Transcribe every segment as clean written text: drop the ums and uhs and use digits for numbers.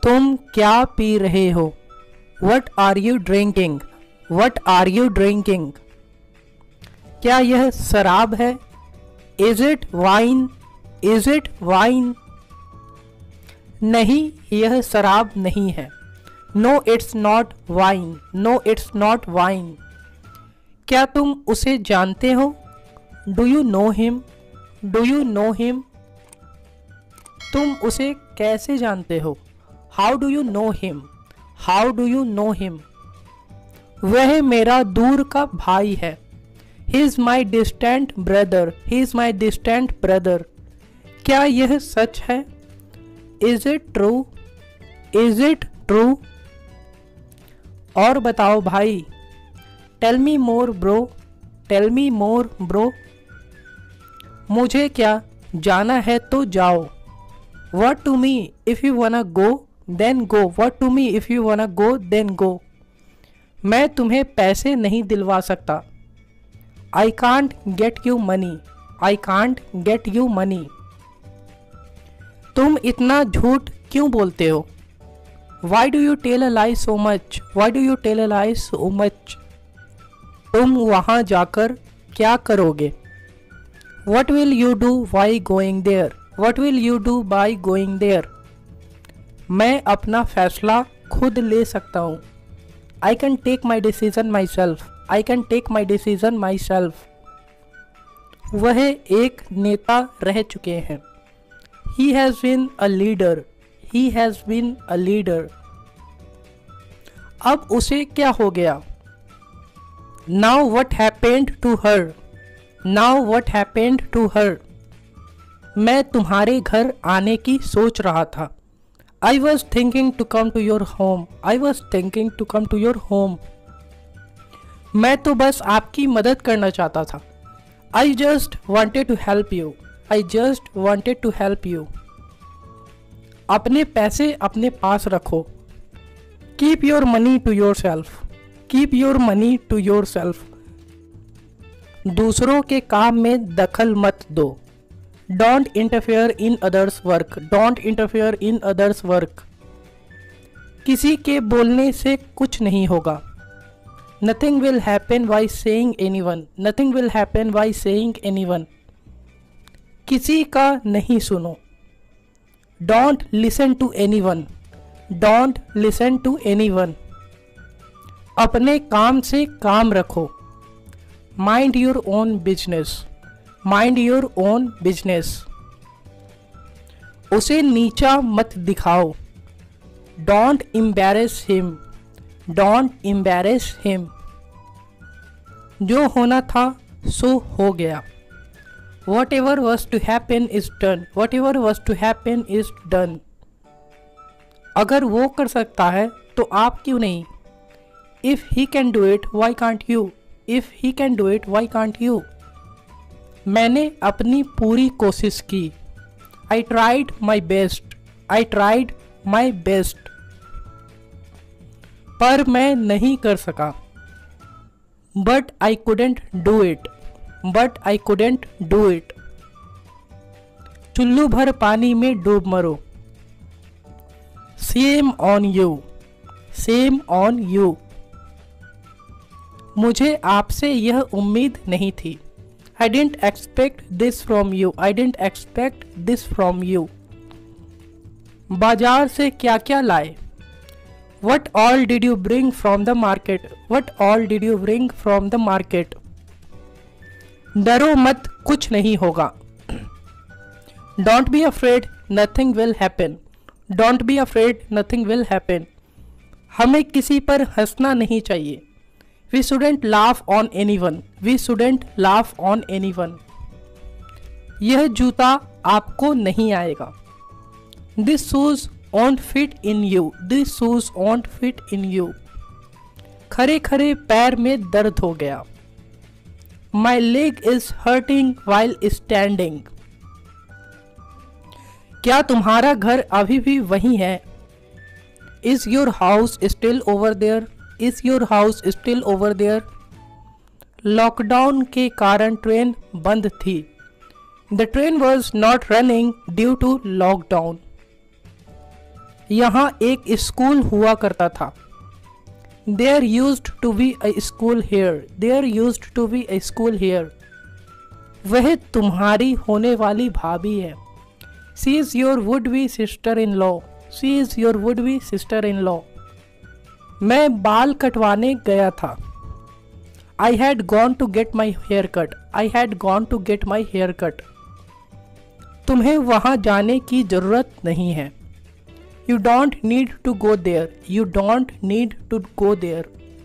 तुम क्या पी रहे हो? What are you drinking? What are you drinking? क्या यह शराब है? Is it wine? Is it wine? नहीं, यह शराब नहीं है। No it's not wine. No it's not wine. क्या तुम उसे जानते हो? Do you know him? Do you know him? तुम उसे कैसे जानते हो? How do you know him? How do you know him? वह मेरा दूर का भाई है। He is my distant brother. He is my distant brother. क्या यह सच है? Is it true? Is it true? और बताओ भाई। Tell me more bro. Tell me more bro. मुझे क्या, जाना है तो जाओ। What to me? If you wanna go, then go. What to me? If you wanna go, then go. मैं तुम्हें पैसे नहीं दिलवा सकता। I can't get you money. I can't get you money. तुम इतना झूठ क्यों बोलते हो? Why do you tell a lie so much? Why do you tell a lie so much? तुम वहाँ जाकर क्या करोगे? What will you do by going there? What will you do by going there? मैं अपना फैसला खुद ले सकता हूँ। I can take my decision myself. I can take my decision myself. वह एक नेता रह चुके हैं। He has been a leader. He has been a leader. अब उसे क्या हो गया? Now what happened to her? Now what happened to her? मैं तुम्हारे घर आने की सोच रहा था। I was thinking to come to your home. I was thinking to come to your home. मैं तो बस आपकी मदद करना चाहता था। I just wanted to help you. I just wanted to help you. अपने पैसे अपने पास रखो। Keep your money to yourself. Keep your money to yourself. दूसरों के काम में दखल मत दो। Don't interfere in others' work. Don't interfere in others' work. किसी के बोलने से कुछ नहीं होगा। Nothing will happen by saying anyone. Nothing will happen by saying anyone. किसी का नहीं सुनो। Don't listen to anyone. Don't listen to anyone. अपने काम से काम रखो। Mind your own business. Mind your own business. उसे नीचा मत दिखाओ। Don't embarrass him. Don't embarrass him. जो होना था सो हो गया। Whatever was to happen is done. Whatever was to happen is done. अगर वो कर सकता है तो आप क्यों नहीं? If he can do it, why can't you? If he can do it, why can't you? मैंने अपनी पूरी कोशिश की। I tried my best. I tried my best. पर मैं नहीं कर सका। But I couldn't do it. But I couldn't do it. चुल्लू भर पानी में डूब मरो। Shame on you. Shame on you. मुझे आपसे यह उम्मीद नहीं थी। I didn't expect this from you. I didn't expect this from you. बाजार से क्या क्या लाए? What all did you bring from the market? What all did you bring from the market? डरो मत, कुछ नहीं होगा। Don't be afraid, nothing will happen. Don't be afraid, nothing will happen. हमें किसी पर हंसना नहीं चाहिए। We shouldn't laugh on anyone. We shouldn't laugh on anyone. यह जूता आपको नहीं आएगा। This shoes won't fit in you. This shoes won't fit in you. खरे खरे पैर में दर्द हो गया। My leg is hurting while standing. क्या तुम्हारा घर अभी भी वहीं है? Is your house still over there? Is your house still over there? Lockdown के कारण ट्रेन बंद थी। The train was not running due to lockdown. यहाँ एक स्कूल हुआ करता था। There used to be a school here. There used to be a school here. वह तुम्हारी होने वाली भाभी है। She is your would-be sister-in-law. She is your would-be sister-in-law. मैं बाल कटवाने गया था। I had gone to get my hair cut. I had gone to get my hair cut. तुम्हें वहाँ जाने की ज़रूरत नहीं है। You don't need to go there. You don't need to go there.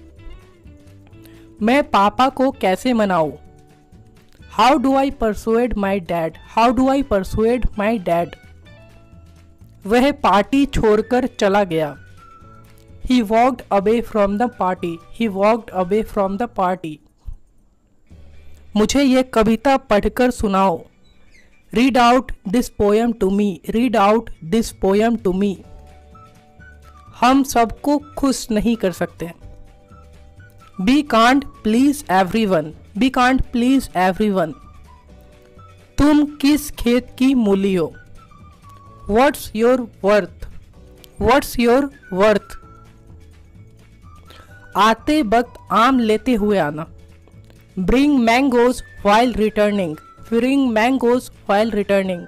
मैं पापा को कैसे मनाऊं? How do I persuade my dad? How do I persuade my dad? वह पार्टी छोड़कर चला गया। He walked away from the party. He walked away from the party. मुझे ये कविता पढ़कर सुनाओ। Read out this poem to me. Read out this poem to me. हम सबको खुश नहीं कर सकते। We can't please everyone. We can't please everyone. तुम किस खेत की मूली हो? What's your worth? What's your worth? आते वक्त आम लेते हुए आना। Bring mangoes while returning. Bring mangoes while returning.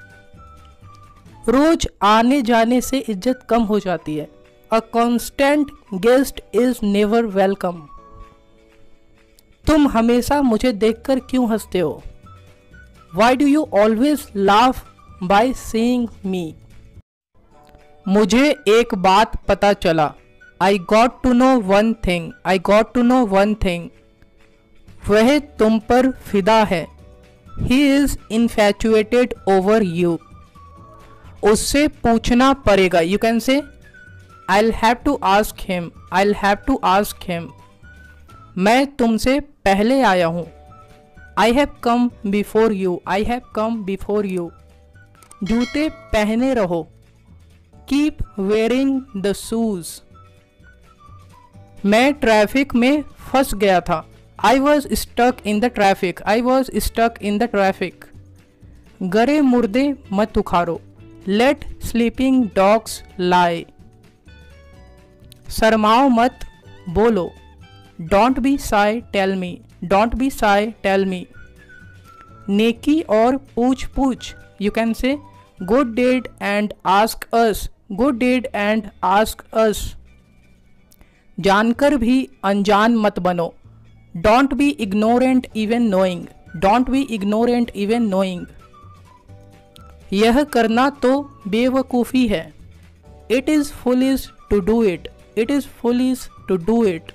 रोज आने जाने से इज्जत कम हो जाती है। A constant guest is never welcome. तुम हमेशा मुझे देखकर क्यों हंसते हो? Why do you always laugh by seeing me? मुझे एक बात पता चला। I got to know one thing. I got to know one thing. वह तुम पर फिदा है। He is infatuated over you. उससे पूछना पड़ेगा। You can say I'll have to ask him. I'll have to ask him. मैं तुमसे पहले आया हूँ। I have come before you. I have come before you. जूते पहने रहो। Keep wearing the shoes. मैं ट्रैफिक में फंस गया था। I was stuck in the traffic. I was stuck in the traffic. गरे मुर्दे मत उखाड़ो। Let sleeping dogs lie. शर्माओ मत, बोलो। Don't be shy, tell me. Don't be shy, tell me. नेकी और पूछ पूछ। You can say good deed and ask us. Good deed and ask us. जानकर भी अनजान मत बनो। Don't be ignorant even knowing. Don't be ignorant even knowing. यह करना तो बेवकूफ़ी है। It is foolish to do it. It is foolish to do it.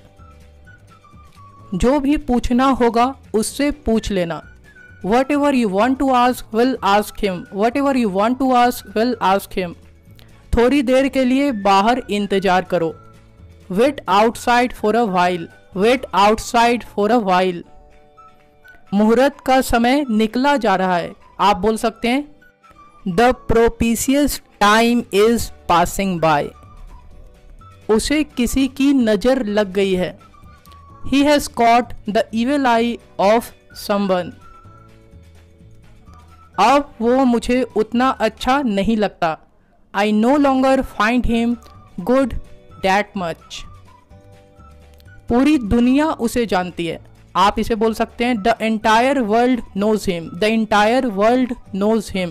जो भी पूछना होगा उससे पूछ लेना। Whatever you want to ask, will ask him. Whatever you want to ask, will ask him. थोड़ी देर के लिए बाहर इंतजार करो। Wait outside for a while. Wait outside for a while. मुहूर्त का समय निकला जा रहा है। आप बोल सकते हैं The propitious time is passing by. उसे किसी की नज़र लग गई है। He has caught the evil eye of someone. अब वो मुझे उतना अच्छा नहीं लगता। I no longer find him good that much. पूरी दुनिया उसे जानती है। आप इसे बोल सकते हैं The entire world knows him. The entire world knows him.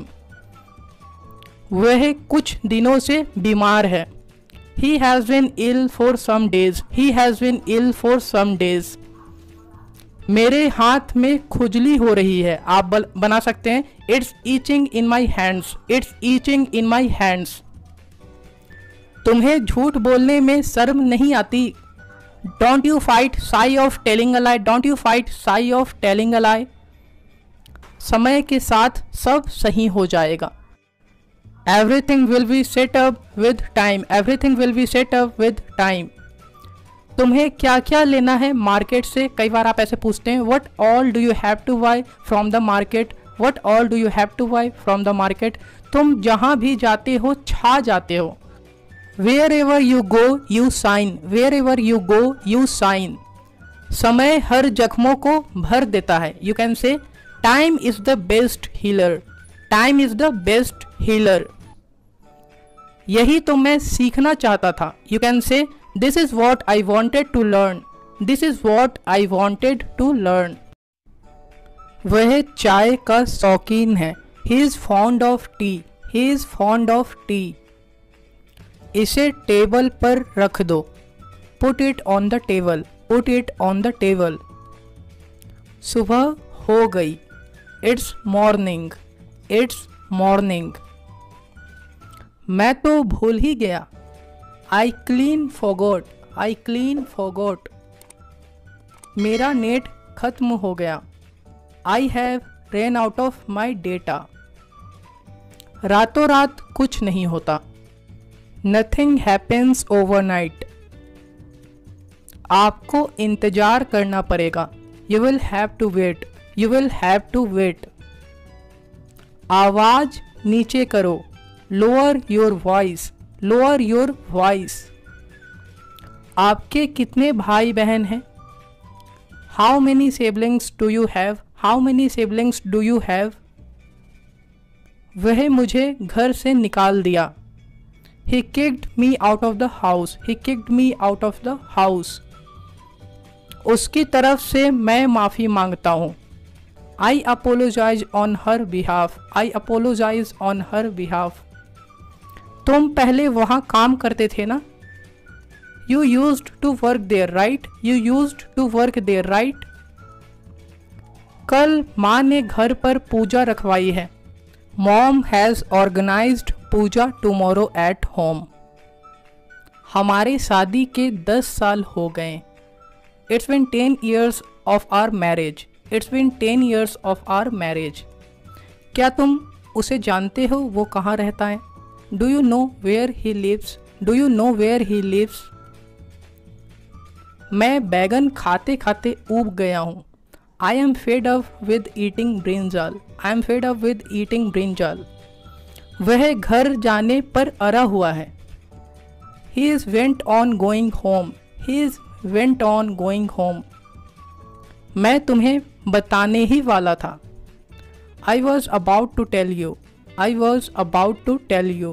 वह कुछ दिनों से बीमार है। He has been ill for some days. He has been ill for some days. मेरे हाथ में खुजली हो रही है। आप बना सकते हैं It's itching in my hands. It's itching in my hands. तुम्हें झूठ बोलने में शर्म नहीं आती। Don't you fight shy of telling a lie. Don't you fight shy of telling a lie. समय के साथ सब सही हो जाएगा। Everything will be set up with time. Everything will be set up with time. तुम्हें क्या क्या लेना है मार्केट से? कई बार आप ऐसे पूछते हैं What all do you have to buy from the market? What all do you have to buy from the market? तुम जहाँ भी जाते हो छा जाते हो। Wherever you go, you shine. Wherever you go, you shine. समय हर जख्मों को भर देता है। You can say, time is the best healer. Time is the best healer. यही तो मैं सीखना चाहता था। You can say this is what I wanted to learn, this is what I wanted to learn. वह चाय का शौकीन है, he is fond of tea, he is fond of tea. इसे टेबल पर रख दो, put it on the table, put it on the table. सुबह हो गई, इट्स मॉर्निंग, इट्स मॉर्निंग। मैं तो भूल ही गया, I clean forgot, I clean forgot. मेरा नेट खत्म हो गया, I have ran out of my data. रातों रात कुछ नहीं होता, नथिंग हैपेंस ओवरनाइट। आपको इंतजार करना पड़ेगा, you will have to wait, you will have to wait. आवाज नीचे करो, lower your voice, lower your voice. आपके कितने भाई बहन हैं? How many siblings do you have, how many siblings do you have. वह मुझे घर से निकाल दिया, he kicked me out of the house, he kicked me out of the house. उसकी तरफ से मैं माफ़ी मांगता हूँ, I apologise on her behalf, I apologise on her behalf. तुम पहले वहाँ काम करते थे ना? You used to work there right, you used to work there right. कल माँ ने घर पर पूजा रखवाई है, mom has organised puja tomorrow at home. हमारे शादी के 10 साल हो गए, it's been 10 years of our marriage, it's been 10 years of our marriage. क्या तुम उसे जानते हो वो कहाँ रहता है? Do you know where he lives, do you know where he lives. मैं बैगन खाते खाते ऊब गया हूँ, I am fed up with eating brinjal, I am fed up with eating brinjal. वह घर जाने पर अरा हुआ है, he is went on going home, he is went on going home. मैं तुम्हें बताने ही वाला था, I was about to tell you, I was about to tell you.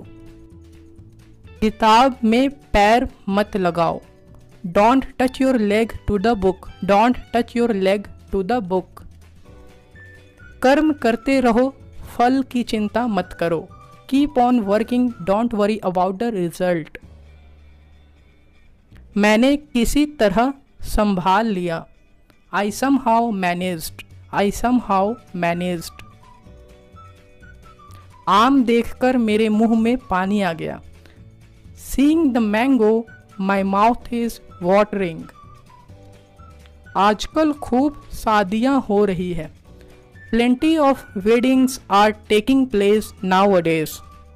किताब में पैर मत लगाओ, don't touch your leg to the book, don't touch your leg to the book. कर्म करते रहो, फल की चिंता मत करो, keep on working, don't worry about the result. मैंने किसी तरह संभाल लिया, I somehow managed, I somehow managed. आम देखकर मेरे मुंह में पानी आ गया, seeing the mango my mouth is watering. आजकल खूब शादियां हो रही है, plenty of weddings are taking place nowadays.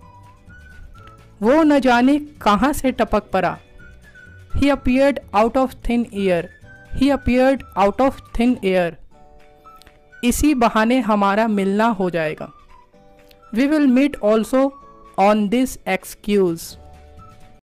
वो न जाने कहाँ से टपक पड़ा, he appeared out of thin air, he appeared out of thin air। इसी बहाने हमारा मिलना हो जाएगा, we will meet also on this excuse।